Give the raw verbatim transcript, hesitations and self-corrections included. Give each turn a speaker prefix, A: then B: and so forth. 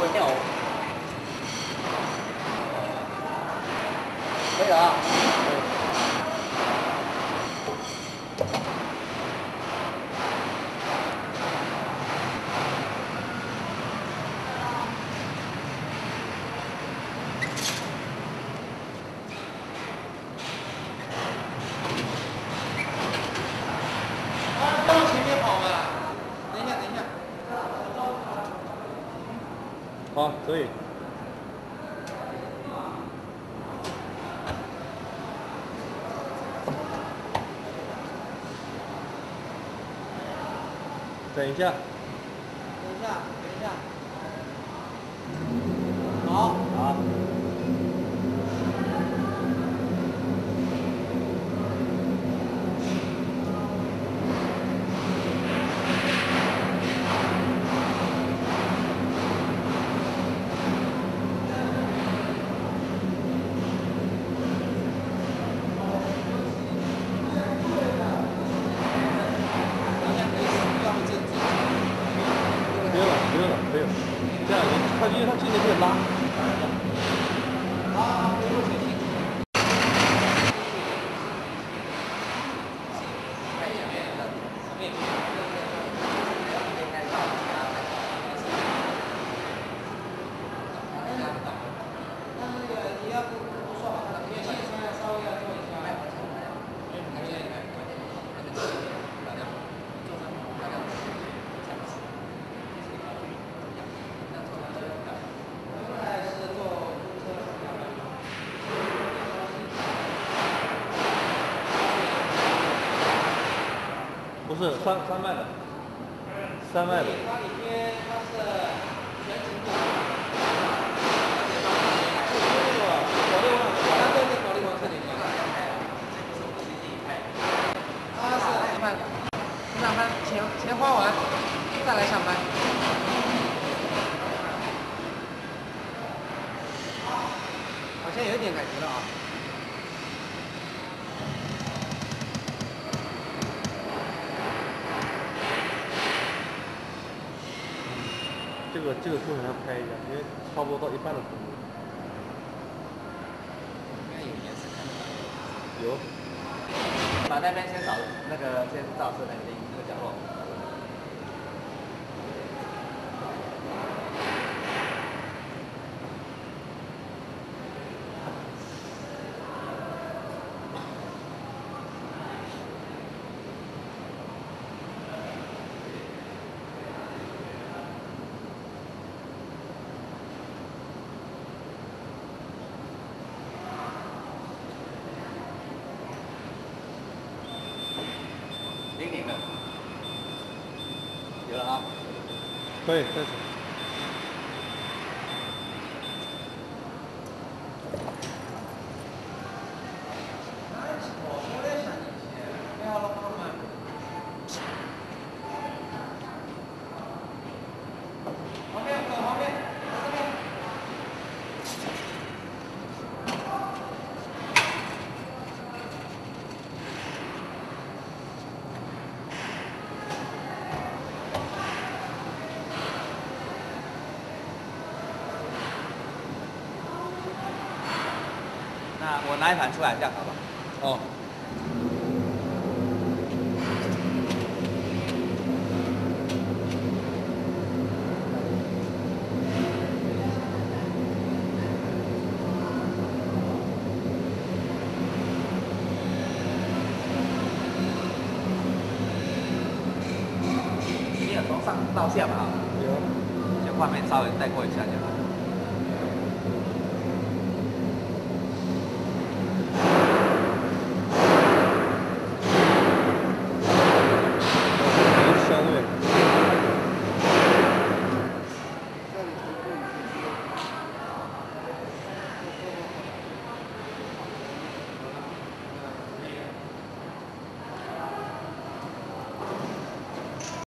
A: 跳。可以了啊。
B: 好，可以。等一下。
A: 等一下，等一下。好。
B: 好。不用了，不用了，不用。这样，它因为它进去可以拉。
A: 啊，不用确定。
B: 不是三三麦的，三麦的。
A: 它里面它是全程的。
B: 保利王，
A: 它对对保利王车里面。它是上班，上班钱钱花完再来上班。好像有点感觉了啊。
B: 这个这个空调开一下，因为差不多到一半的程度。
A: 应该有颜色看得到。
B: 有。
A: 把那边先扫，那个先照射那个那个角落。零零的，有了啊。
B: 可以开始。
A: 旁边，旁边，这边。那我拿一盘出来，这样好吧？
B: 哦。
A: 你有从上到下吧？
B: 有。
A: 就画面稍微带过一下就好。